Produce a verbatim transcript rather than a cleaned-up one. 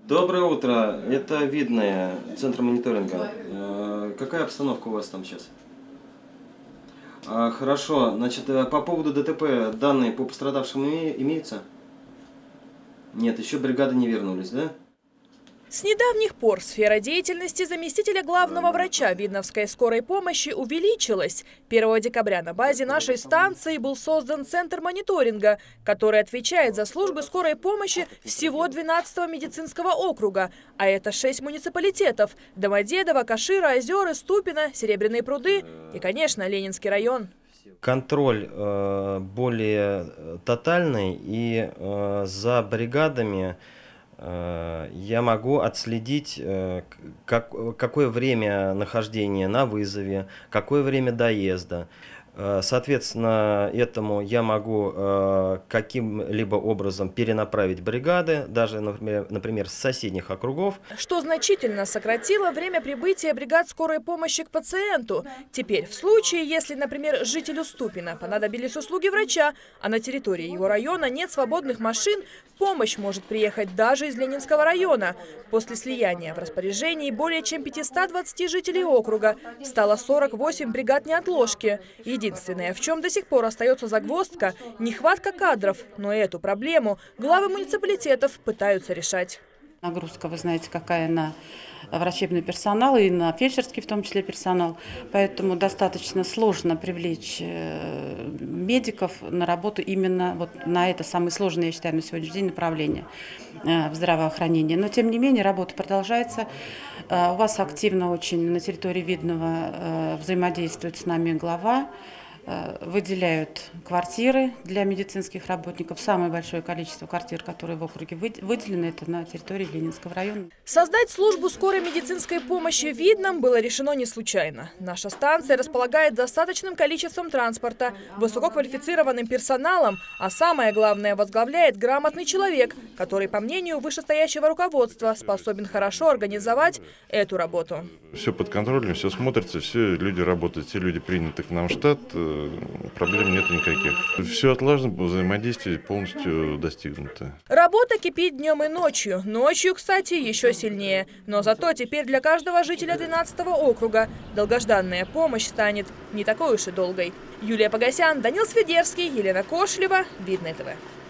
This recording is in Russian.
Доброе утро. Это Видное, центр мониторинга. Э, Какая обстановка у вас там сейчас? А, хорошо. Значит, э, по поводу ДТП данные по пострадавшим име- имеются? Нет, еще бригады не вернулись, да? С недавних пор сфера деятельности заместителя главного врача Видновской скорой помощи увеличилась. первого декабря на базе нашей станции был создан центр мониторинга, который отвечает за службы скорой помощи всего двенадцатого медицинского округа. А это шесть муниципалитетов – Домодедово, Кашира, Озеры, Ступино, Серебряные пруды и, конечно, Ленинский район. Контроль э, более тотальный, и э, за бригадами э, я могу отследить, э, как, какое время нахождения на вызове, какое время доезда. Э, соответственно, этому я могу э, каким-либо образом перенаправить бригады, даже, например, например, с соседних округов. Что значительно сократило время прибытия бригад скорой помощи к пациенту. Теперь, в случае, если, например, жителю Ступино понадобились услуги врача, а на территории его района нет свободных машин, помощь может приехать даже из Ленинского района. После слияния в распоряжении более чем пятисот двадцати жителей округа стало сорок восемь бригад неотложки. Единственное, в чем до сих пор остается загвоздка – нехватка кадров. Но эту проблему главы муниципалитетов пытаются решать. Нагрузка, вы знаете, какая на врачебный персонал и на фельдшерский в том числе персонал. Поэтому достаточно сложно привлечь медиков на работу именно вот на это самое сложное, я считаю, на сегодняшний день направление в здравоохранении. Но тем не менее работа продолжается. У вас активно очень на территории Видного взаимодействует с нами глава. Выделяют квартиры для медицинских работников. Самое большое количество квартир, которые в округе выделены, это на территории Ленинского района. Создать службу скорой медицинской помощи в Видном было решено не случайно. Наша станция располагает достаточным количеством транспорта, высококвалифицированным персоналом, а самое главное, возглавляет грамотный человек, который, по мнению вышестоящего руководства, способен хорошо организовать эту работу. Все под контролем, все смотрится, все люди работают, все люди приняты к нам в штат. Проблем нет никаких. Все отлажено, взаимодействие полностью достигнуто. Работа кипит днем и ночью. Ночью, кстати, еще сильнее. Но зато теперь для каждого жителя двенадцатого округа долгожданная помощь станет не такой уж и долгой. Юлия Погосян, Данил Свидерский, Елена Кошлева, Видное ТВ.